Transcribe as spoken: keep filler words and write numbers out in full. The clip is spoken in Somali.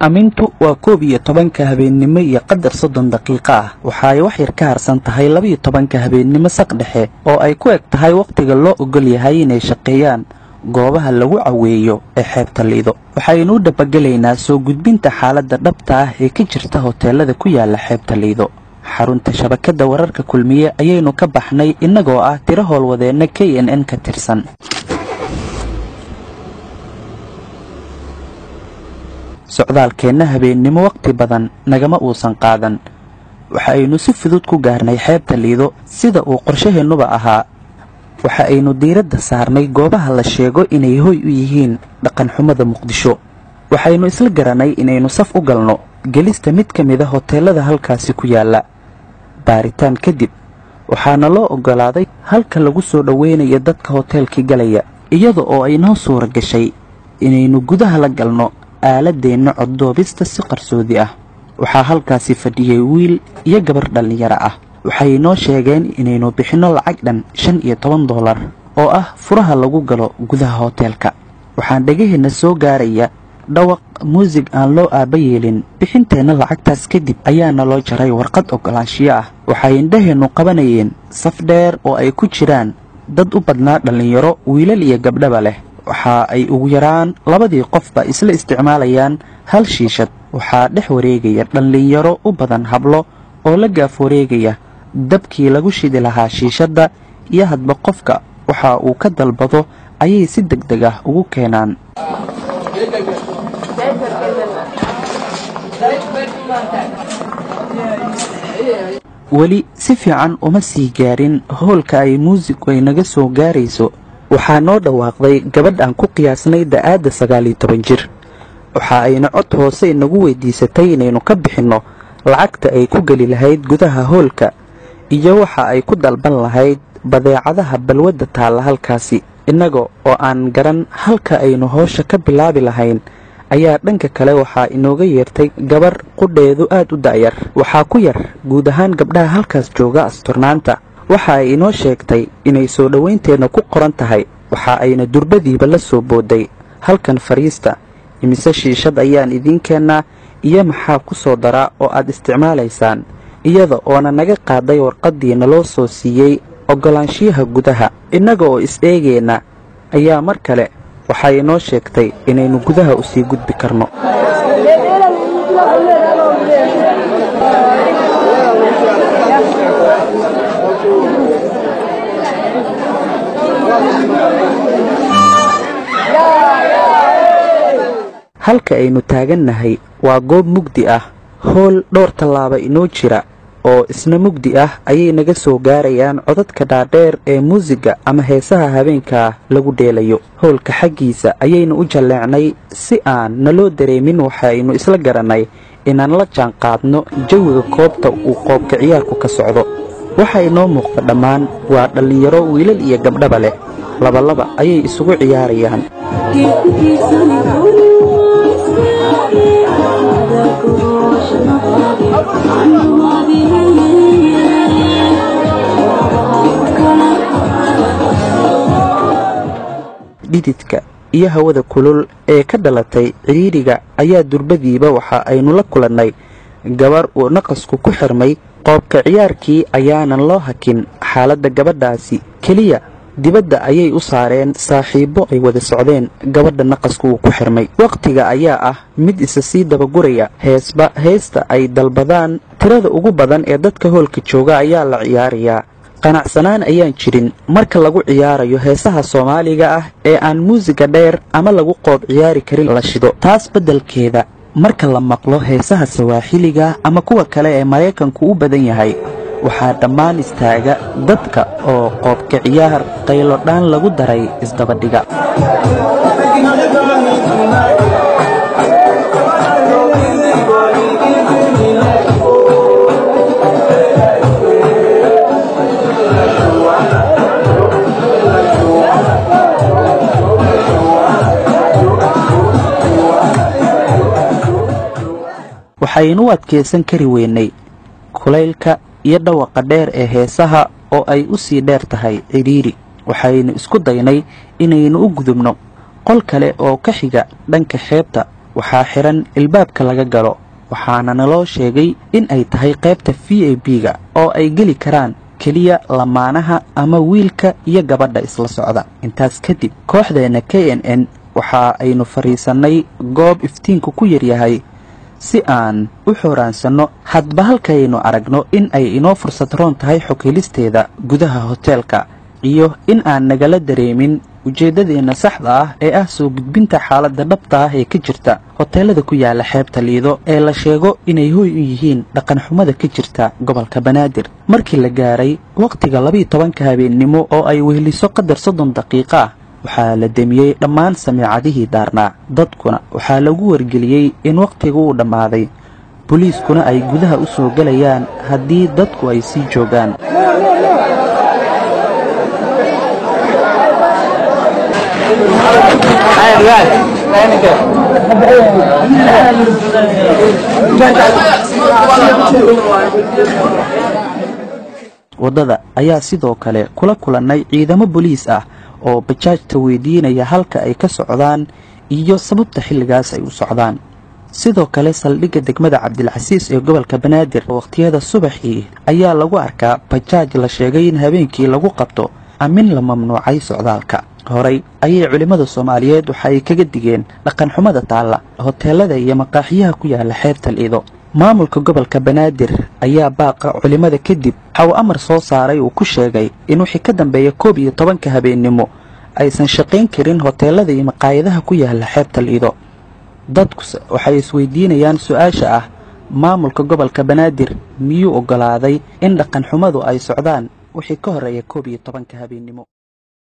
amintu waa koob iyo tobanka habeennimo iyo qadar soddon daqiiqo ah waxa ay wax yar ka harsan tahay laba iyo tobanka habeennimo saq dhexe oo ay ku eg tahay waqtiga loo ogol yahay inay shaqeeyaan goobaha lagu caweeyo ee xeebta Lido. waxaynu u dabagelaynaa soo gudbinta xaaladda dhabta ah ee ka jirta hoteelada ku yaala xeebta Lido. xarunta shabakada wararka kulmiye ayaynu ka baxnay inagoo ah tiro howlwadeena K N N ka tirsan. socdaalkeena habeennimo waqti badan nagama uusan qaadan waxa aynu si fudud ku gaarnay xeebta Lido sida uu qorshaheenuba ahaa. waxa aynu diiradda saarnay goobaha la sheego inay hoy u yihiin dhaqan xumada Muqdisho. waxaynu isla garanay inaynu saf u galno gelista mid ka mid ah hoteelada halkaasi ku yaala. baaritaan kadib waxaana loo ogolaaday halka lagu soo dhaweynayo dadka hoteelkii galaya iyada oo ay noo suura gashay inaynu gudaha la galno aaladeena coddoobista si qarsoodi ah. waxaa halkaasi fadhiyay wiil iyo gabar dhalinyaro ah. waxay noo sheegeen inaynu bixino lacag dhan shan iyo toban doolar oo ah furaha lagu galo gudaha hoteelka. waxaan dhagaheena soo gaaraya dhawaq muusig aan loo aaba yeelin. bixinteena lacagtaas kadib ayaana loo jaray warqad ogolaanshiyo ah. waxay indhaheenu qabanayeen saf dheer oo ay ku jiraan dad u badnaa dhalinyaro wiilal iyo gabdhaba leh. waxa ay ugu yaraan labadii qofba isla isticmaalayaan hal shiishad. waxaa dhex wareegaya dhalinyaro u badan hablo oo la gaaf wareegaya dabkii lagu shidi lahaa shiishadda iyo hadba qofka waxa uu ka dalbado ayay si degdeg ah ugu keenaan. weli si fiican uma sii gaarin hoolka ay muusigu ay naga soo gaarayso waxaa noo dhawaaqday gabadh aan ku qiyaasnay da'aadda sagaal iyo toban jir. waxa ayna cod hoose inagu weydiisatay inaynu ka bixinno lacagta ay ku geli lahayd gudaha hoolka iyo waxa ay ku dalban lahayd badeecadaha balwadda taalla halkaasi. innaga oo aan garan halka aynu howsha ka bilaabi lahayn ayaa dhanka kale waxaa inooga yeertay gabar qudheedu aad u da'yar. waxaa ku yar guud ahaan gabdhaha halkaas jooga asturnaanta. waxa ay inoo sheegtay inay soo dhoweynteena ku qoran tahay. waxa ayna durbadiiba la soo booday halkan fariista imise shiishad ayaan idiin keennaa iyo maxaa ku soo daraa oo aad isticmaalaysaan iyada oona naga qaaday warqadiina loo soo siiyey ogolaanshiyaha gudaha. innaga oo is eegeenna ayaa mar kale waxay inoo sheegtay inaynu gudaha u sii gudbi karno. halka aynu taagannahay waa goob mugdi ah. hool dhowr tallaaba inoo jira oo isna mugdi ah ayay naga soo gaarayaan codadka dhaadheer ee muusiga ama heesaha habeenka lagu dheelayo. hoolka xaggiisa ayaynu u jalleecnay si aan naloo dareemin. waxaynu isla garanay inaan la jaan qaadno jawiga koobta uu qoobka ciyaarku ka socdo. waxa inoo muuqda dhammaan waa dhalinyaro wiilal iyo gabdhaba leh. labalaba ayay isugu ciyaarayaan. dhididka iyo hawada kulul ee ka dhalatay ciriiriga ayaa durbadiiba waxa aynu la kulannay gabar uu naqasku ku xirmay. qoobka ciyaarkii ayaanan loo hakin xaaladda gabadhaasi keliya dibadda ayay u saareen saaxiibo ay wada socdeen gabadha naqasku uu ku xirmay. waqtiga ayaa ah mid isa sii dabaguraya. heesba heesta ay dalbadaan tirada ugu badan ee dadka hoolka jooga ayaa la ciyaarayaa. qanacsanaan ayaan jirin marka lagu ciyaarayo heesaha Soomaaliga ah ee aan muusiga dheer ama lagu qoob ciyaari karin la shido. taas beddelkeeda marka la maqlo heesaha Sawaaxiliga ama kuwa kale ee Mareykanku u badan yahay waxaa dhammaan istaaga dadka oo qoobka ciyaar qaylo dhaan lagu daray isdabadhiga. waxaynu u adkeysan kari weynay kulaylka iyo dhawaqa dheer ee heesaha oo ay u sii dheer tahay ciriiri. waxaynu isku daynay inaynu u gudubno qol kale oo ka xiga dhanka xeebta waxaa xiran ilbaabka laga galo, waxaana naloo sheegay in ay tahay qaybta V I P-ga oo ay geli karaan keliya lamaanaha ama wiilka iyo gabadha isla socda. intaas kadib kooxdeena K N N waxa aynu fariisanay goob iftiinku ku yaryahay si aan u xoraansano hadba halkaynu aragno in ay inoo fursad roon tahay xog helisteeda gudaha hoteelka iyo in aan nagala dareemin ujeedadeena saxda ah ee ah soo gudbinta xaaladda dhabta ah ee ka jirta hoteelada ku yaala xeebta Liido ee la sheego inay hoy u yihiin dhaqan xumada ka jirta gobolka Banaadir. markii la gaaray waqtiga laba iyo tobanka habeenimo oo ay weheliso qadar soddon daqiiqo ah waxaa la damiyey dhammaan samiicadihii daarnaa, dadkuna waxaa lagu wargeliyey in waqtigu uu dhammaaday, booliiskuna ay gudaha u soo galayaan haddii dadku ay sii joogaan. waddada ayaa sidoo kale kula kulannay ciidamo booliis ah oo bajaajta weydiinaya halka ay ka socdaan iyo sababta xilligaas ay u socdaan. sidoo kale saldhigga degmada Cabdilcasiis ee gobolka Banaadir waqtiyada subaxii ayaa lagu arkaa bajaaj la sheegay in habeenkii lagu qabto amin la mamnuucay socdaalka. horay ayay culimada Soomaaliyeed waxa ay kaga digeen dhaqan xumada taala hoteelada iyo maqaaxiyaha ku yaala xeebta Liido. maamulka gobolka Banaadir ayaa baaqa culimada kadib waxa amar soo saaray uu ku sheegay in wixii ka dambeeya koob iyo tobanka habeenimo aysan shaqayn karin hoteelada iyo maqaayadaha ku yaala xeebta Liido. dadku waxay isweydiinayaan su'aasha ah maamulka gobolka Banaadir miyuu ogolaaday in dhaqan xumadu ay socdaan wixii ka horeeya koob iyo tobanka habeenimo.